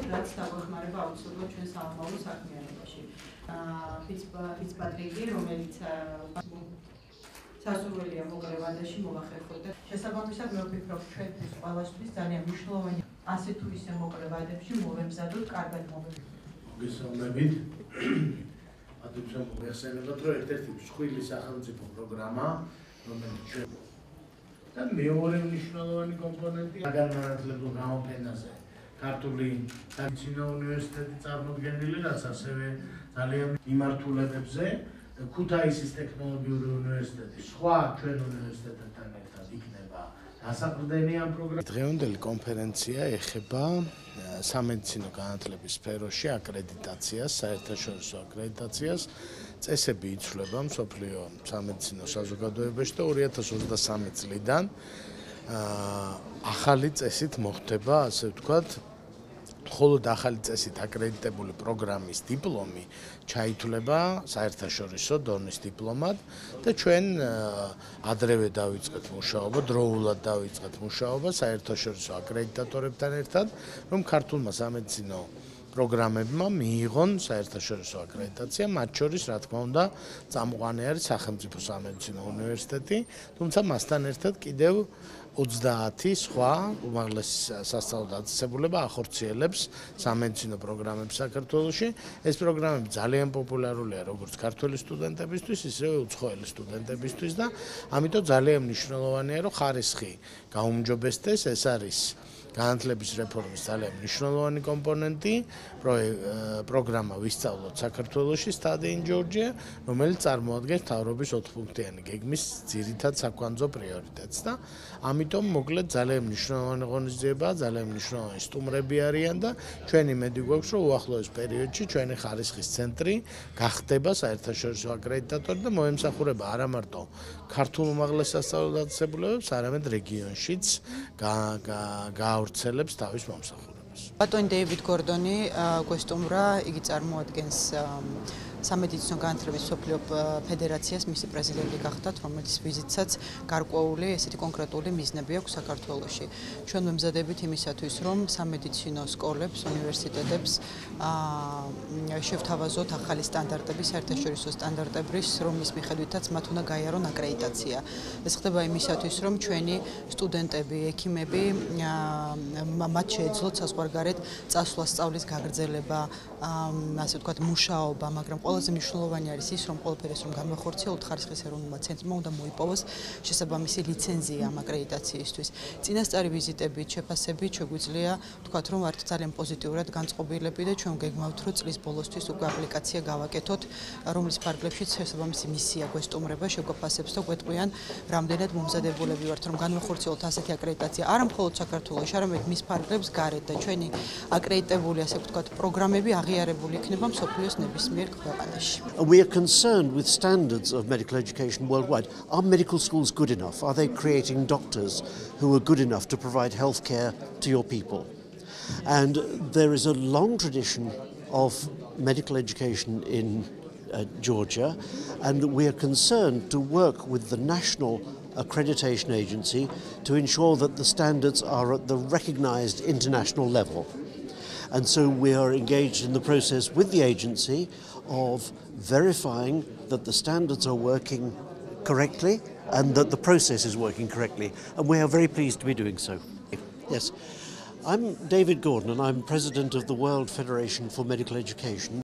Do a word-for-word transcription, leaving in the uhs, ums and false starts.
რაც დაგვეხმარება აუცილებლად ჩვენ საომავლო საქმიანობაში. ფიცპატრიკი, რომელიც სასურველია მოკლე ვადაში მოვახერხოთ და შესაბამისად მე ვფიქრობ ჩვენთვის ყველასთვის ძალიან მნიშვნელოვანი ასე თუ ისე მოკლე ვადებში მოვემზადოთ კარგად მოვემზადოთ. მოგესალმებით. ატუცა მოგეხსენებათ, რომ ერთ-ერთი მსხვილი სახელმწიფო პროგრამა, რომელიც ჩვენ და მეორე მნიშვნელოვანი კომპონენტი განმანათლებელ გამოფენაზე ქართული სამედიცინო უნივერსიტეტი წარმოდგენილი, რაც ასევე ძალიან მიმართულებებზე ქუთაისის ტექნოლოგიური უნივერსიტეტი სხვა ჩვენ უნივერსიტეტებთან ერთად იქნება დასაყრდენი ამ პროგრამის. დღევანდელი კონფერენცია ეხება სამედიცინო განათლების სფეროში აკრედიტაციას, საერთაშორისო აკრედიტაციას. წესები იცვლება მსოფლიო სამედიცინო საზოგადოებაში და ორი ათას ოცდასამი წლიდან ახალი წესით მოხდება, ასე ვთქვათ, მხოლოდ ახალი წესით აკრედიტებული პროგრამის დიპლომი ჩაითვლება საერთაშორისო დონის დიპლომად და ჩვენ ადრევე დავიწყეთ მუშაობა, დროულად დავიწყეთ მუშაობა საერთაშორისო აკრედიტატორებთან ერთად, რომ ქართულმა სამედიცინო პროგრამებმა მიიღონ საერთაშორისო აკრედიტაცია, მათ შორის, რა თქმა უნდა, წამყვანი არის სახელმწიფო სამედიცინო უნივერსიტეტი, თუმცა მასთან ერთად კიდევ ოცდაათი სხვა უმაღლესი სასწავლო დაწესებულება ახორციელებს სამედიცინო პროგრამებს საქართველოში. ეს პროგრამები ძალიან პოპულარულია როგორც ქართველი სტუდენტებისთვის, ისევე უცხოელი სტუდენტებისთვის და ამიტომ ძალიან მნიშვნელოვანია, რომ ხარისხი გაუმჯობესდეს. ეს არის განათლების რეფორმის ძალიან მნიშვნელოვანი კომპონენტი. პროგრამა ვისწავლოთ საქართველოში Study in Georgia, რომელიც წარმოადგენს მთავრობის ოთხპუნქტიანი გეგმის ძირითად საკვანძო პრიორიტეტს და ამიტომ მოკლედ ძალიან მნიშვნელოვანი ღონისძიებაა, ძალიან მნიშვნელოვანი სტუმრები არიან და ჩვენი იმედი გვაქვს, რომ უახლოეს პერიოდში ჩვენი ხარისხის ცენტრი გახდება საერთაშორისო აკრედიტატორი და მოემსახურება არა მარტო ქართულ უმაღლეს სასწავლო დაწესებულებებს, არამედ რეგიონშიც გაავრცელებს თავის მომსახურებას. ბატონი დეივიდ გორდონი გვესტუმრა, იგი წარმოადგენს სამედიცინო განათლების მსოფლიო ფედერაციას, მისი პრეზიდენტი გახდათ, რომელიც ვიზიტსაც გარკვეული ესეთი კონკრეტული მიზნები აქვს საქართველოში. ჩვენ ვემზადებით იმისათვის, რომ სამედიცინო სკოლებს, უნივერსიტეტებს შევთავაზოთ ახალი სტანდარტები, საერთაშორისო სტანდარტების, რომლის მიხედვითაც მათ უნდა გაიარონ აკრედიტაცია. ეს ხდება იმისათვის, რომ ჩვენი სტუდენტები, ექიმები მათ შეეძლოთ საზღვარგარეთ წასვლა, სწავლის გაგრძელება, ასე ვთქვათ, მუშაობა, მაგრამ ყველაზე მნიშვნელოვანი არის ის, რომ ყველაფერი ეს რომ განვახორციელოთ, ხარისხის ეროვნულმა ცენტრმა უნდა მოიპოვოს შესაბამისი ლიცენზია ამ აკრედიტაციისთვის. წინასწარი ვიზიტებით, შეფასებით შეგვიძლია ვთქვათ, რომ ვართ ძალიან პოზიტიურად განწყობილები და ჩვენ გეგმავთ, რომ წლის ბოლოსთვის უკვე აპლიკაცია გავაკეთოთ, რომლის ფარგლებშიც შესაბამისი მისია გვესტუმრება, შეგვაფასებს და გვეტყვიან, რამდენად მომზადებულები ვართ, რომ განვახორციელოთ ასეთი აკრედიტაცია არა მხოლოდ საქართველოში, არამედ მის ფარგლებს გარეთ და ჩვენი აკრედიტებული, ასე ვთქვათ, პროგრამები აღიარებული იქნება მსოფლიოს ნებისმიერ ქვეყანაში. We are concerned with standards of medical education worldwide. Are medical schools good enough? Are they creating doctors who are good enough to provide health care to your people? And there is a long tradition of medical education in uh, Georgia, and we are concerned to work with the national accreditation agency to ensure that the standards are at the recognized international level. And so we are engaged in the process with the agency of verifying that the standards are working correctly and that the process is working correctly. And we are very pleased to be doing so. Yes. I'm David Gordon and I'm president of the World Federation for Medical Education.